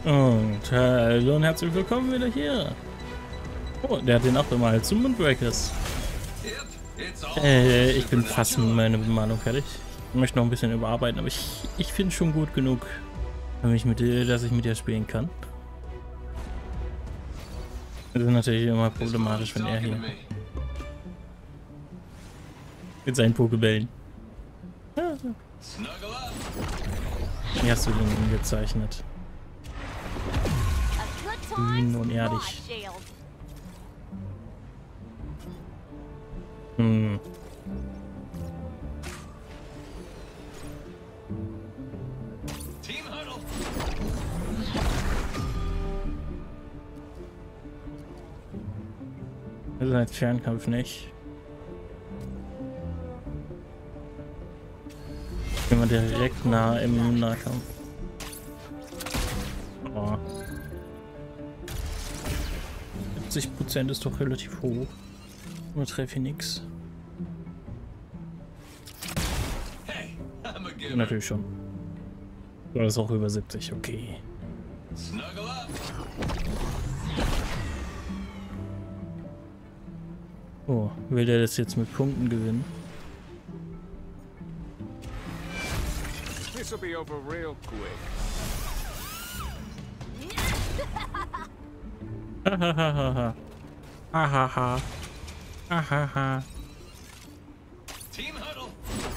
Und hallo und herzlich willkommen wieder hier. Oh, der hat den auch immer zum Moonbreakers. Ich bin fast mit meiner Bemalung fertig. Ich möchte noch ein bisschen überarbeiten, aber ich finde es schon gut genug, dass ich mit dir spielen kann. Das ist natürlich immer problematisch, wenn er hier mit seinen Pokebällen. Ja. Wie hast du den gezeichnet? Grün und erdig. Hm. Das ist ein Fernkampf nicht. Gehen wir direkt nah im Nahkampf. Oh. 70% ist doch relativ hoch. Nur treffe ich nix. Natürlich schon. Aber das ist auch über 70, okay. Oh, will der das jetzt mit Punkten gewinnen? This'll be over real quick. Hahaha. Hahaha. Hahaha. Team huddle.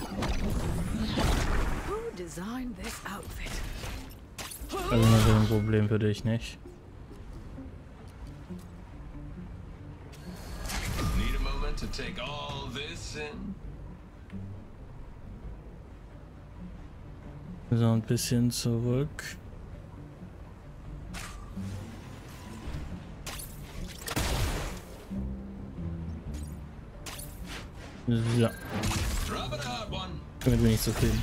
Who designed this outfit? Also das ist ein Problem für dich, nicht? Need a moment to take all this in. So ein bisschen zurück. Ja. Damit bin ich zufrieden.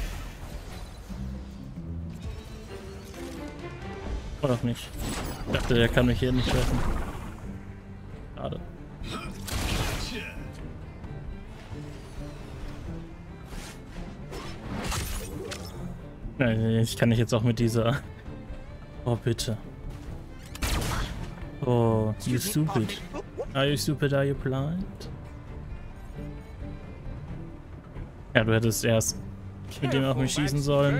Oder auch nicht. Ich dachte, der kann mich hier nicht treffen. Schade. Nein, ich kann nicht jetzt auch mit dieser... Oh, bitte. Oh, you stupid. Are you stupid, are you blind? Ja, du hättest erst mit dem auf mich schießen sollen.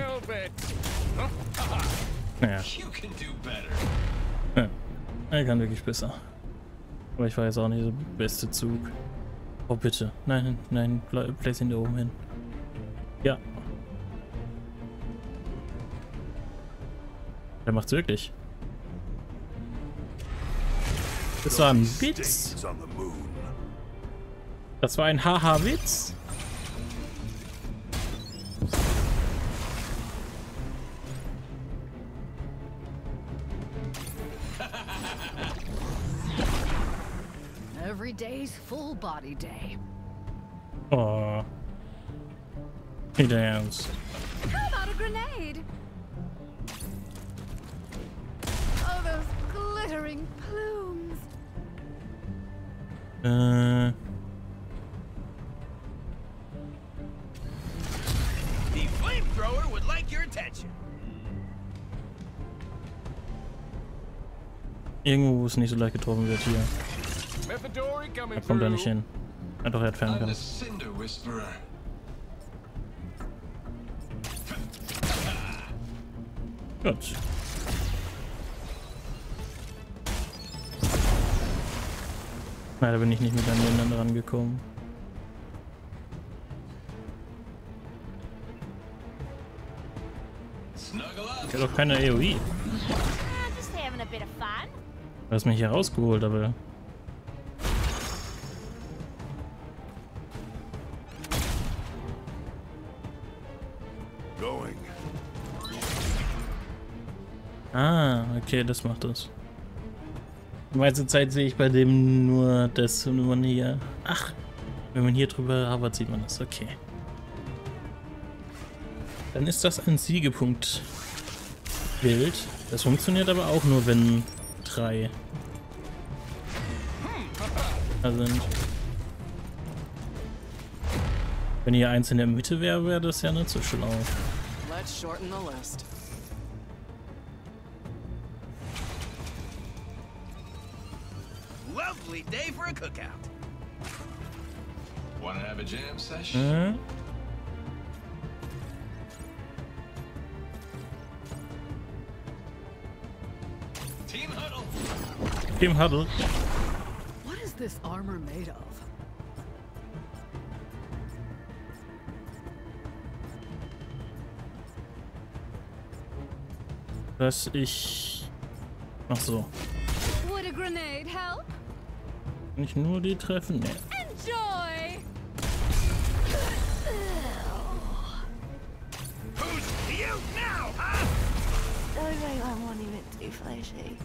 Naja. Ja, er kann wirklich besser. Aber ich war jetzt auch nicht so der beste Zug. Oh, bitte. Nein, nein, place ihn da oben hin. Ja. Der macht's wirklich. Das war ein Witz. Das war ein Haha-Witz. Every day's full body day. Oh. He downs. How about a grenade? Oh, those glittering plumes. The flamethrower would like your attention. Irgendwo, wo es nicht so leicht getroffen wird hier. Da kommt er nicht hin. Ja, doch, er hat Fernkampf. Gut. Leider bin ich nicht mit an den anderen rangekommen. Ich habe doch keine AoE. Du hast mich hier rausgeholt, aber... Ah, okay, das macht das. Die meiste Zeit sehe ich bei dem nur das, wenn man hier... Ach, wenn man hier drüber habert, sieht man das. Okay. Dann ist das ein Siegepunkt. Bild. Das funktioniert aber auch nur, wenn 3 da sind. Wenn hier eins in der Mitte wäre, wäre das ja nicht so schlau. Let's shorten the list. lovely day for a cookout. Wanna have a jam session? Team Huddle. Team Huddle. What is this armor made of? Dass ich... Ach so. Would a grenade help? Nicht nur die treffen? Nee. Enjoy! Who's you now, huh? Don't think I'm one even too flashy.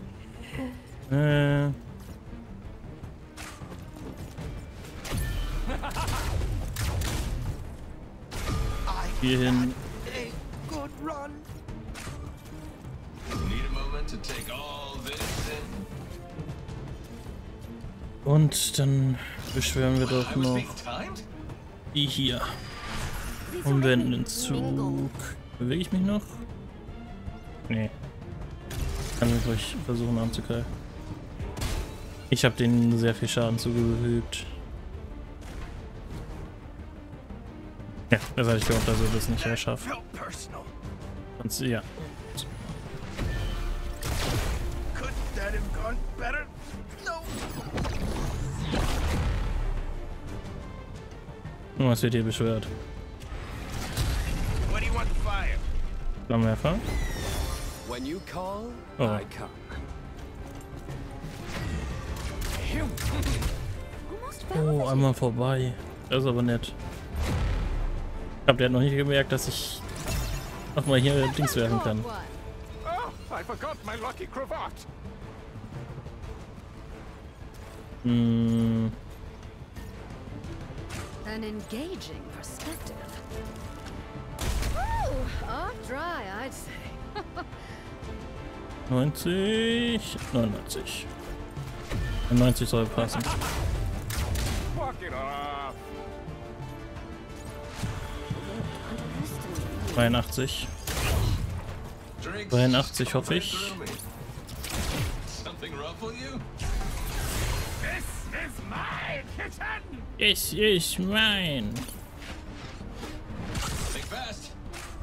Hierhin. Good run. Need a moment to take all this in. Und dann beschwören wir doch I was noch being timed? die hier. Und wenden den Zug. Bewege ich mich noch? Nee. Kann mich ruhig versuchen anzugreifen. Ich habe denen sehr viel Schaden zugefügt. Ja, das hatte ich gehofft, dass er das nicht erschafft. Felt personal. Und ja. Couldn't that have gone better? No. Und was wird hier beschwört? What do you want to fire? Flammenwerfer? When you call, Oh. I come. Almost Oh, einmal vorbei. Das ist aber nett. Ich glaube, der hat noch nicht gemerkt, dass ich nochmal hier Dings werfen kann. Oh, I forgot my lucky cravat. Hm, An engaging perspective. Ooh, off dry, I'd say. 90, 99. 90 soll passen. Walk it off. 83. Drinks 82 hoffe ich. through me. Something ruffle you? This is my kitchen. Ich mein. Think fast.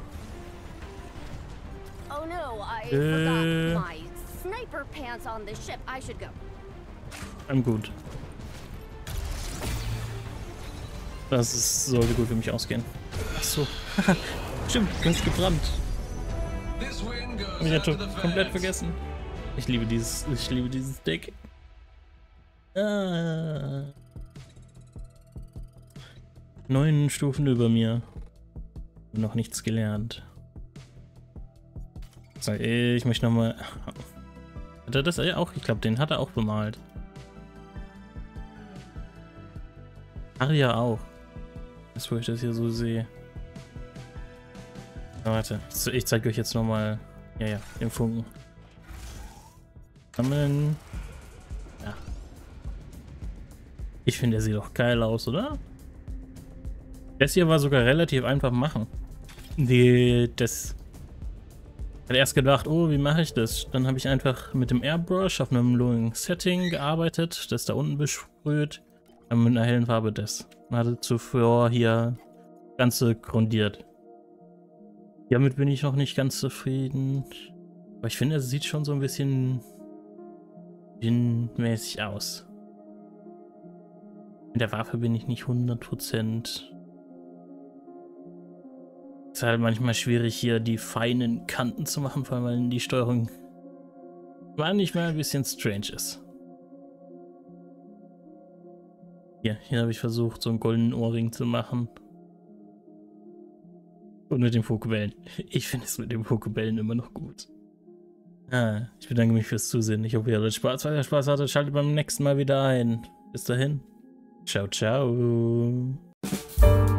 Oh no, I Äh. forgot my sniper pants on the ship. I should go. Gut. Sollte gut für mich ausgehen. Achso. Stimmt, du hast gebrannt. This win goes Hab ich ja out to the komplett fans. vergessen. Ich liebe dieses Deck. Ah. 9 Stufen über mir. Noch nichts gelernt. So, ich möchte nochmal. Hat er das auch? Ich glaube, den hat er auch bemalt. Aria auch. Das, wo ich das hier so sehe. Na, warte, ich zeige euch jetzt nochmal. Ja, den Funken. Sammeln. Ja. Ich finde, der sieht doch geil aus, oder? Das hier war sogar relativ einfach machen. Ich hatte erst gedacht, oh, wie mache ich das? Dann habe ich einfach mit dem Airbrush auf einem Lowing Setting gearbeitet, das da unten besprüht. Dann mit einer hellen Farbe das. Man hatte zuvor hier Ganze grundiert. Damit bin ich noch nicht ganz zufrieden. Aber ich finde, es sieht schon so ein bisschen Djinn-mäßig aus. Mit der Waffe bin ich nicht 100%. Ist halt manchmal schwierig, hier die feinen Kanten zu machen, vor allem weil die Steuerung manchmal ein bisschen strange ist. Hier habe ich versucht, so einen goldenen Ohrring zu machen. Und mit den Pokebällen. Ich finde es mit den Pokebällen immer noch gut. Ich bedanke mich fürs Zusehen. Ich hoffe, ihr hattet Spaß. Falls ihr Spaß hattet, schaltet beim nächsten Mal wieder ein. Bis dahin. Ciao, ciao.